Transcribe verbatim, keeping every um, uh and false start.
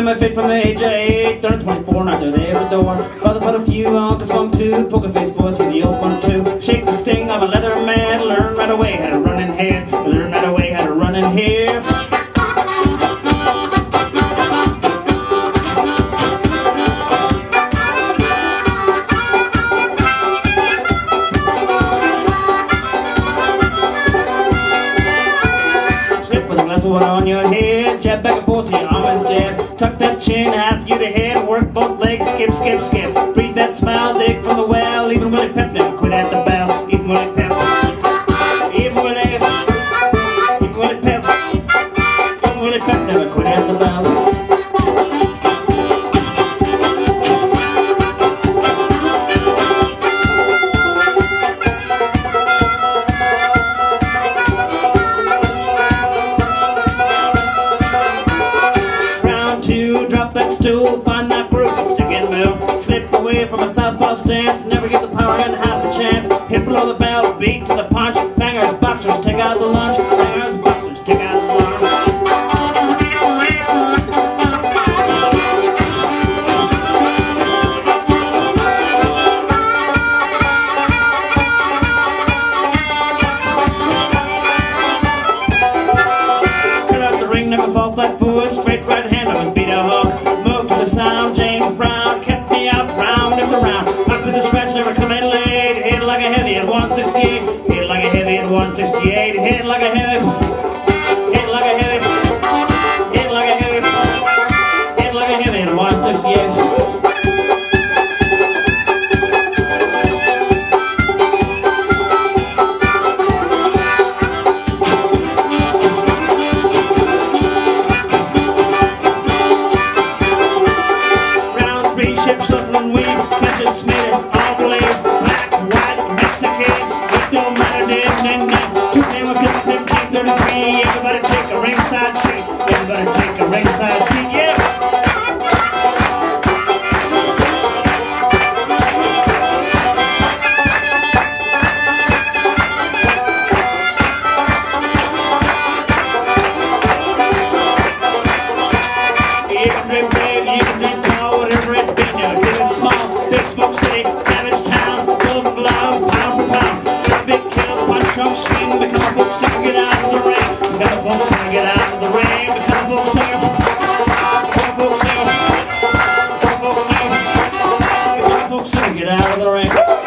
my feet from the age of eight. They're twenty-four, now they're there at the door. Father put a few on, cause one, two. Poker face boys for the old one, too. Shake the sting of a leather man. Learn right away how to run in here. Learn right away how to run in here. Water on your head, jab back and forth till your arm is dead. Tuck that chin, half you the head, work both legs, skip, skip, skip. Breathe that smile, dig from the well. Even Willie Pep never quit at the bell. Even Willie Pep, even Willie, even Willie Pep, even Willie Pep never quit at the bell. Find that brook, stick and move. Slip away from a southpaw stance. Never get the power and half a chance. Hit below the bell, beat to the punch. Bangers, boxers, take out the lunch. Bangers, boxers, take out the lunch. Cut out the ring, never fall flat forward. Straight right hand, always beat a hook. Sound James Brown kept me up round after round. Up to the scratch, never come in late. Hit like a heavy at one sixty-eight. Hit like a heavy at one sixty-eight. Hit like a heavy. Hit like a heavy. Hit like a heavy. Hit like a heavy at one sixty-eight. Everybody take a ringside seat. Everybody take a ringside seat, yeah. You can drink big, you can drink tall, whatever it be. Now give it small, big smoke city, damage town, golden glove, pound for pound. Big kill, punch, chunk, swing, become a folk singer, get out of the ring. Become a folk singer, get out of the ring. Become a folk singer. Become a folk singer. Become a folk singer. Become a folk singer, get out of the ring.